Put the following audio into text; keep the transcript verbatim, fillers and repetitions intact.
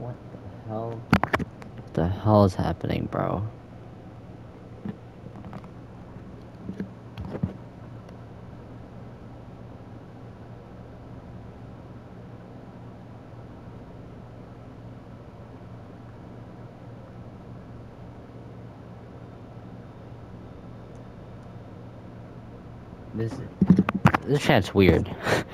What the hell? What the hell is happening, bro? This this chat's weird.